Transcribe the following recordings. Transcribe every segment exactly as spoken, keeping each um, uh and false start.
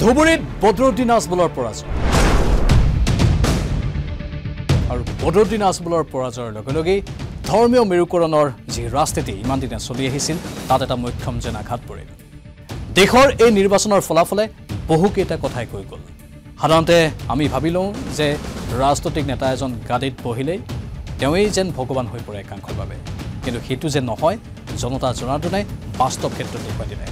ধুবুৰীত বদৰুদ্দিন আজমলৰ পৰাজয় আৰু বদৰুদ্দিন আজমলৰ পৰাজয়ৰ লগে লগে ধৰ্মীয় মেৰুকৰণৰ যি ৰাজনীতি ইমান দিনে চলি আহিছিল তাত এটা মুখ্যম যেন আঘাত পৰিল দেশৰ এই নিৰ্বাচনৰ ফলাফলে বহুকেইটা কথাই কৈ গ'ল সাধাৰণতে আমি ভাবি লওঁ যে ৰাজনৈতিক নেতা এজন গাদীত বহিলেই তেওঁই যেন ভগৱান হৈ পৰে একাংশৰ বাবে কিন্তু সেইটো যে নহয় জনতা জনাৰ্দনে বাস্তৱ ক্ষেত্ৰত দেখুৱাই দিলে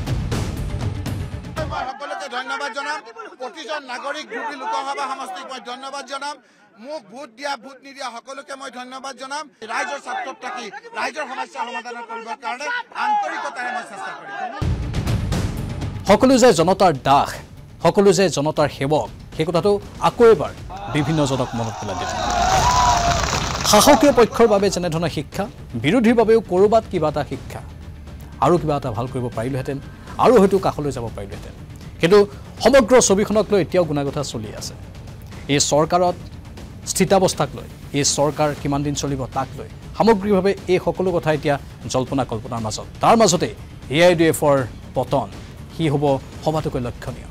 ধন্যবাদ জনাম প্ৰতিজন নাগৰিক গ্ৰুপী লোকসভা সমষ্টিক মই ধন্যবাদ জনাম মোক ভোট দিয়া ভোট নিদিয়া সকলোকে মই ধন্যবাদ জনাম ৰাইজৰ ছাত্ৰত থাকি ৰাইজৰ সমস্যা সমাধান কৰিবৰ কাৰণে আন্তৰিকতাৰে মই চেষ্টা কৰিম সকলো যে জনতাৰ দাস সকলো যে জনতাৰ সেৱক সেই কথাটো আকৌ এবাৰ বিভিন্নজনক মনত পেলাই দিছে শাসকীয় পক্ষৰ বাবে যেনেধৰণৰ শিক্ষা বিৰোধীৰ বাবেও কৰবাত কিবা এটা শিক্ষা আৰু কিবা এটা ভাল কৰিব পাৰিলোহেঁতেন আৰু হয়তো কাষলৈ যাব পাৰিলোহেঁতেন কিন্তু সমগ্ৰ ছবিখনক লৈ এতিয়াও গুণাগথা চলি আছে এই চৰকাৰত স্থিতাৱস্থাক লৈ এই চৰকাৰ কিমান দিন চলিব তাক লৈ সামগ্ৰিকভাৱে এই সকলো কথা এতিয়া জল্পনা কল্পনাৰ মাজত তাৰ মাজতে এ আই ডি এফৰ পতন সি হ'ব সবাতোকৈ লক্ষণীয়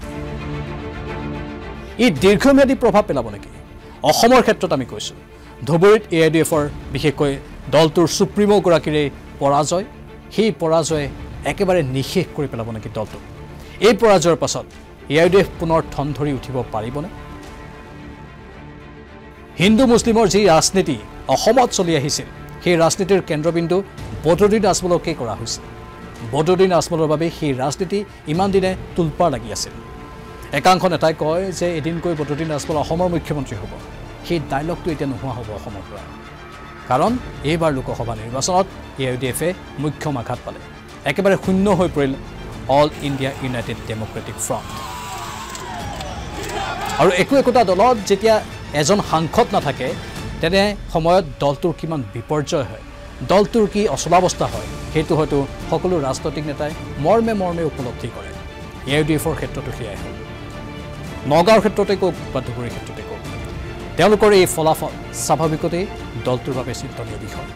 ই দীৰ্ঘম্যাদী প্ৰভাৱ পেলাব নেকি অসমৰ ক্ষেত্ৰত আমি কৈছোঁ ধুবুৰীত এ আই ডি এফৰ বিশেষকৈ দলটোৰ সুপ্ৰিমোগৰাকীৰে পৰাজয় সেই পৰাজয়ে একেবাৰে নিশেষ কৰি পেলাব নেকি দলটো এই পৰাজয়ৰ পাছত এ আই ডি এফ পুনৰ ঠন ধৰি উঠিব পাৰিবনে হিন্দু মুছলিমৰ যি ৰাজনীতি অসমত চলি আহিছিল সেই ৰাজনীতিৰ কেন্দ্ৰবিন্দু বদৰুদ্দিন আজমলকে কৰা হৈছিল বদৰুদ্দিন আজমলৰ বাবে সেই ৰাজনীতি ইমান দিনে তুলপাৰ লাগি আছিল একাংশ নেতাই কয় যে এদিনকৈ বদৰুদ্দিন আজমল অসমৰ মুখ্যমন্ত্ৰী হ'ব সেই ডাইলগটো এতিয়া নোহোৱা হ'ব অসমৰ পৰা কাৰণ এইবাৰ লোকসভা নিৰ্বাচনত এ আই ডি এফে মুখ্যম আঘাত পালে একেবাৰে শূন্য হৈ পৰিল All India United Democratic Front আৰু একো একোটা দলত যেতিয়া এজন সাংসদ নাথাকে তেনে সময়ত দলটোৰ কিমান বিপৰ্যয় হয় দলটোৰ কি অচলাৱস্থা হয় সেইটো হয়তো সকলো ৰাজনৈতিক নেতাই মৰ্মে মৰ্মে উপলব্ধি কৰে এ আই ডি এফৰ ক্ষেত্ৰতো সেয়াই হ'ল নগাঁৱৰ ক্ষেত্ৰতে কওক বা ধুবুৰীৰ ক্ষেত্ৰতে কওক তেওঁলোকৰ এই ফলাফল স্বাভাৱিকতেই দলটোৰ বাবে চিন্তনীয় বিষয়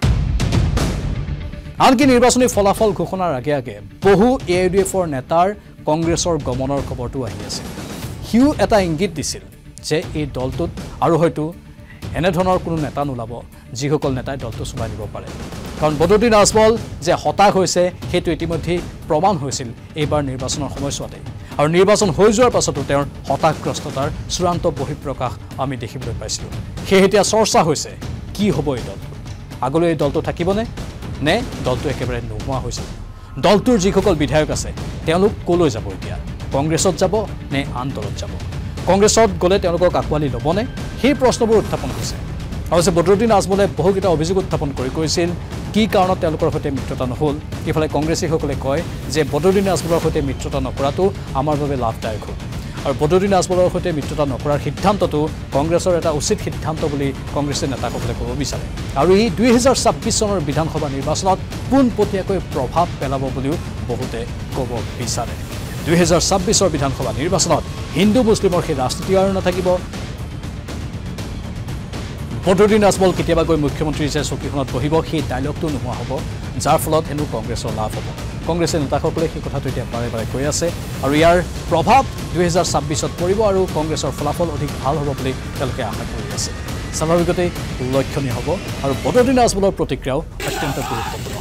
আনকি নিৰ্বাচনী ফলাফল ঘোষণাৰ আগে আগে বহু এ আই ডি এফৰ নেতাৰ কংগ্ৰেছৰ গমনৰ খবৰটো আহি আছিল সিও এটা ইংগিত দিছিল যে এই দলটোত আৰু হয়তো এনেধৰণৰ কোনো নেতা নোলাব যিসকল নেতাই দলটো চলাই দিব পাৰে কাৰণ বদৰুদ্দিন আজমল যে হতাশ হৈছে সেইটো ইতিমধ্যেই প্ৰমাণ হৈছিল এইবাৰ নিৰ্বাচনৰ সময়ছোৱাতে আৰু নিৰ্বাচন হৈ যোৱাৰ পাছতো তেওঁৰ হতাশগ্ৰস্ততাৰ চূড়ান্ত বহিঃপ্ৰকাশ আমি দেখিবলৈ পাইছিলোঁ সেয়ে এতিয়া চৰ্চা হৈছে কি হ'ব এই দলটো আগলৈ এই দলটো থাকিবনে নে দলটো একেবাৰে নোহোৱা হৈছে দলটোৰ যিসকল বিধায়ক আছে তেওঁলোক ক'লৈ যাব এতিয়া কংগ্ৰেছত যাব নে আন দলত যাব কংগ্ৰেছত গ'লে তেওঁলোকক আঁকোৱালি ল'বনে সেই প্ৰশ্নবোৰ উত্থাপন হৈছে অৱশ্যে বদৰুদ্দিন আজমলে বহুকেইটা অভিযোগ উত্থাপন কৰি কৈছিল কি কাৰণত তেওঁলোকৰ সৈতে মিত্ৰতা নহ'ল ইফালে কংগ্ৰেছীসকলে কয় যে বদৰুদ্দিন আজমলৰ সৈতে মিত্ৰতা নকৰাটো আমাৰ বাবে লাভদায়ক হ'ল আৰু বদৰুদ্দিন আজমলৰ সৈতে মিত্ৰতা নকৰাৰ সিদ্ধান্তটো কংগ্ৰেছৰ এটা উচিত সিদ্ধান্ত বুলি কংগ্ৰেছী নেতাসকলে ক'ব বিচাৰে আৰু ই দুই হাজাৰ ছাব্বিছ চনৰ বিধানসভা নিৰ্বাচনত পোনপটীয়াকৈ প্ৰভাৱ পেলাব বুলিও বহুতে ক'ব বিচাৰে দুই হাজাৰ ছাব্বিছৰ বিধানসভা নিৰ্বাচনত হিন্দু মুছলিমৰ সেই ৰাজনীতি আৰু নাথাকিব বদৰুদ্দিন আজমল কেতিয়াবা গৈ মুখ্যমন্ত্ৰী যে চকীখনত বহিব সেই ডাইলগটো নোহোৱা হ'ব যাৰ ফলত হেনো কংগ্ৰেছৰ লাভ হ'ব কংগ্ৰেছী নেতাসকলে সেই কথাটো এতিয়া বাৰে বাৰে কৈ আছে আৰু ইয়াৰ প্ৰভাৱ দুই হাজাৰ ছাব্বিছত পৰিব আৰু কংগ্ৰেছৰ ফলাফল অধিক ভাল হ'ব বুলি তেওঁলোকে আশা কৰি আছে স্বাভাৱিকতেই উল্লেখনীয় হ'ব আৰু বদৰুদ্দিন আজমলৰ প্ৰতিক্ৰিয়াও অত্যন্ত গুৰুত্বপূৰ্ণ